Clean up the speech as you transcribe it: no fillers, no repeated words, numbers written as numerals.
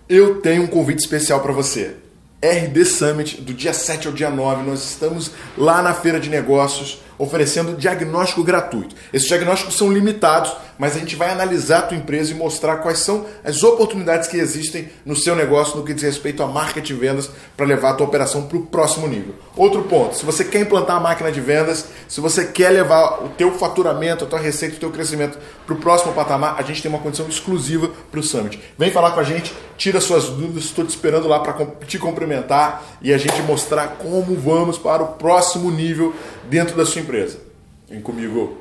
Eu tenho um convite especial para você. RD Summit, do dia 7 ao dia 9, nós estamos lá na Feira de Negócios oferecendo diagnóstico gratuito. Esses diagnósticos são limitados, mas a gente vai analisar a tua empresa e mostrar quais são as oportunidades que existem no seu negócio no que diz respeito a marketing e vendas para levar a tua operação para o próximo nível. Outro ponto, se você quer implantar a máquina de vendas, se você quer levar o teu faturamento, a tua receita, o teu crescimento para o próximo patamar, a gente tem uma condição exclusiva para o Summit. Vem falar com a gente, tira suas dúvidas, estou te esperando lá para te cumprimentar e a gente mostrar como vamos para o próximo nível dentro da sua empresa. Vem comigo.